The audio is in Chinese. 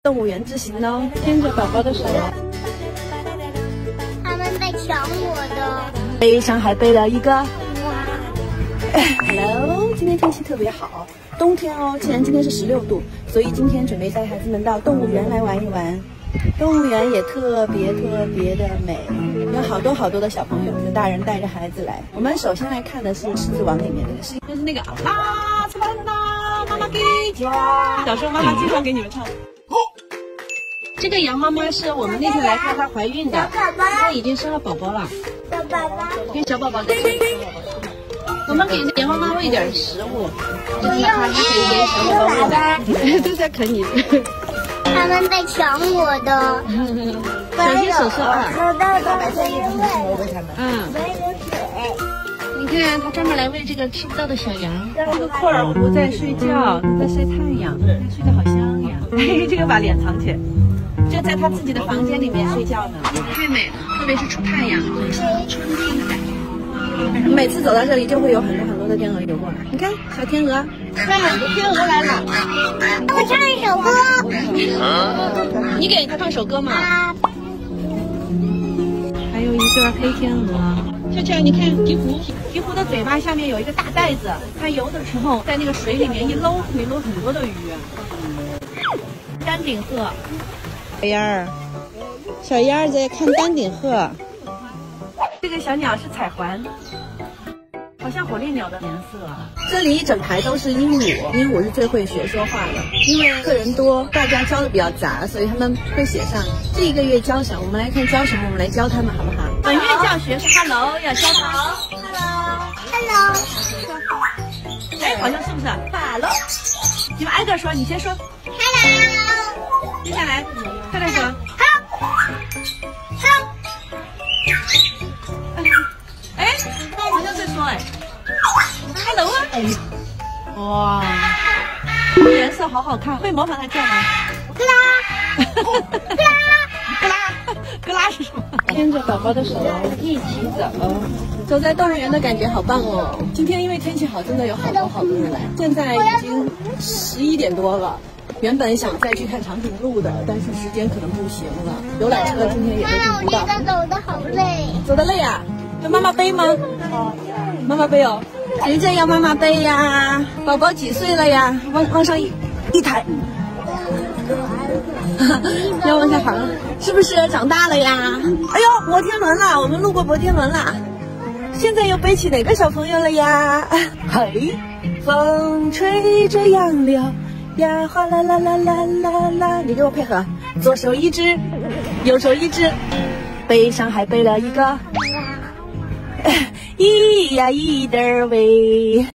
动物园之行呢，牵着宝宝的手。 他们在抢我的。 背上还背了一个。Hello， 今天天气特别好，冬天哦。既然今天是16度，所以今天准备带孩子们到动物园来玩一玩。动物园也特别的美，有好多的小朋友，有大人带着孩子来。我们首先来看的是《狮子王》里面的，就是那个啊，怎么啦？妈妈给家。小时候妈妈经常给你们唱。这个羊妈妈是我们那天来看她怀孕的，她已经生了宝宝了。 小宝宝， 给小宝宝吃。我们给羊妈妈喂点食物，这是它可以给小宝宝喂的，都在啃你。 他们在抢我的。 小心手受啊！ 白色衣服是我喂他们。没有水。 你看，它专门来喂这个吃不到的小羊。这个库尔布在睡觉，在晒太阳，睡得好香呀。这个把脸藏起来，就在他自己的房间里面睡觉呢，太美了，特别是出太阳，很像春天的感觉。每次走到这里，就会有很多的天鹅游过来。你看，小天鹅，看，天鹅来了。 我唱一首歌。 你给他唱首歌嘛。还有一个黑天鹅。悄悄，你看鹈鹕的嘴巴下面有一个大袋子，它游的时候在那个水里面一搂，可以搂很多的鱼。丹顶鹤，小鸭儿在看丹顶鹤。这个小鸟是彩环，好像火烈鸟的颜色。这里一整排都是鹦鹉，鹦鹉是最会学说话的，因为客人多，大家教的比较杂，所以他们会写上这一个月教什么。我们来看教什么，我们来教他们好不好？本月教学是 hello， 要教他 Hello。 哎，好像是不是 hello？ 你们挨个说，你先说 Hello。 接下来快点说 Hello。 哎，好像在说哎 ，hello 啊！哎，哇，颜色好好看，会模仿它叫吗？ 咯啦， 咯啦，咯啦是什么？牵着宝宝的手一起走，走在动物园的感觉好棒哦！今天因为天气好，真的有好多人来。现在已经11点多了。原本想再去看长颈鹿的，但是时间可能不行了。游览车今天也都订不到。 我觉得走得好累。 走得累啊？要妈妈背吗？妈妈背哦。谁这要妈妈背呀？宝宝几岁了呀？往上一抬。要往下行，是不是长大了呀？哎呦，摩天轮了，我们路过摩天轮了。现在又背起哪个小朋友了呀？嘿，风吹着杨柳。呀，哗啦啦啦啦啦啦！你给我配合，左手一只，右手一只，背上还背了一个，咿呀咿的喂。